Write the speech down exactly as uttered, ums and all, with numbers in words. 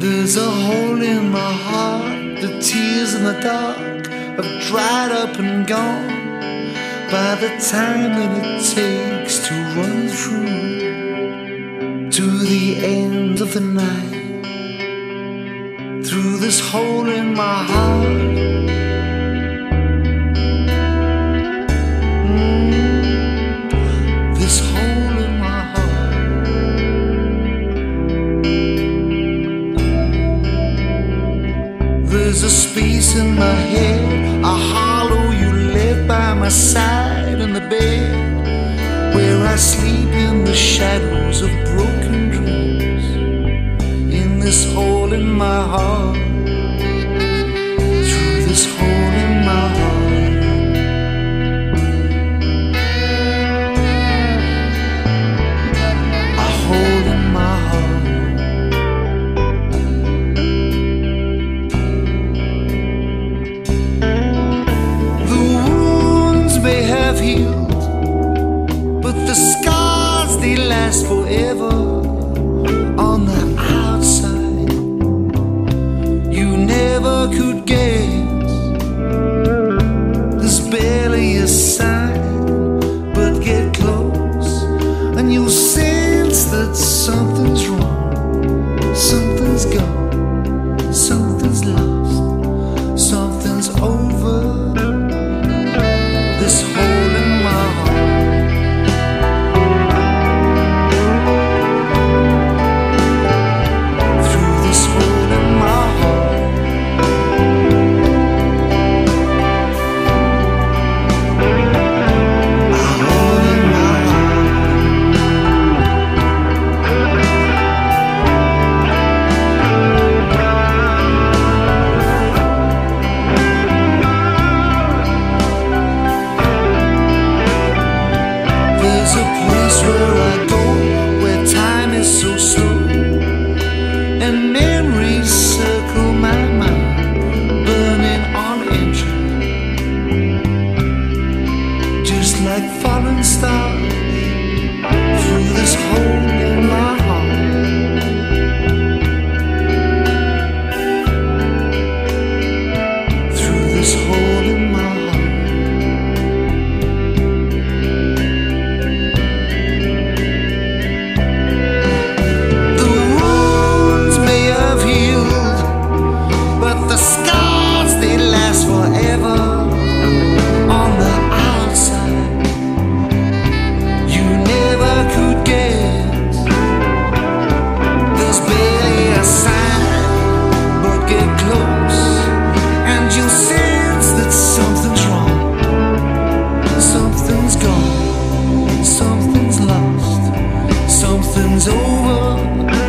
There's a hole in my heart, the tears in the dark have dried up and gone by the time that it takes to run through to the end of the night. Through this hole in my heart, mm, this hole in my heart. There's a space in my head, a hollow you left by my side in the bed, where I sleep in the shadows of broken dreams. In this hole in my heart, through this hole in my heart, a hole in my heart. The wounds may have healed, but the scars, they last forever. On the outside, you never could guess. There's barely a sign, but get close and you'll sense that something's wrong. Something's gone, something's lost, something's over. This hole in my heart, like falling stars through this hole in my heart. Through this hole in my heart. The wounds may have healed, but the scars, they last forever. On the something's gone, something's lost, something's over.